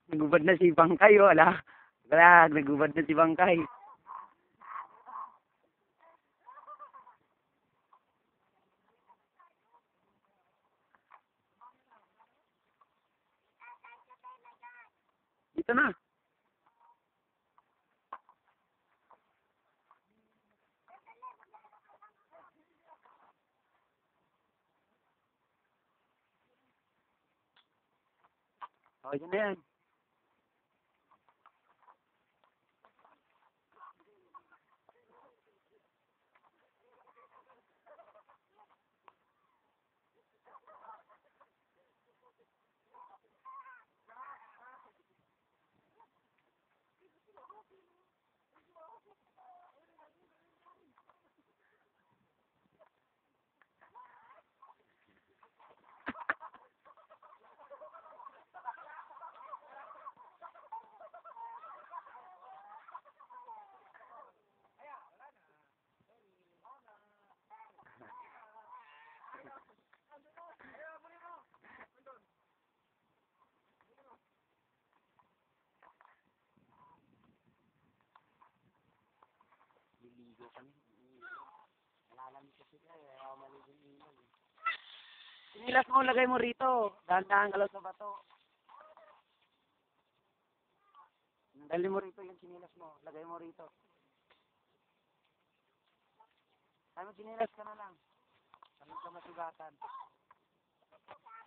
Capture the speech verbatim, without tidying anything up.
Nagubad na si Bangkay, oh, wala. Wala, nagubad na si Bangkay. Dito na. O, yun na yan. Liligo kami. Malalamig kasi siya, eh. Ayaw maligo-ligo. Sinilas mo, lagay mo rito. Dahan-dahan ka lang sa bato. Dali mo rito yung sinilas mo. Lagay mo rito. Sabi mo, sinilas ka na lang. Sabi ka masugatan.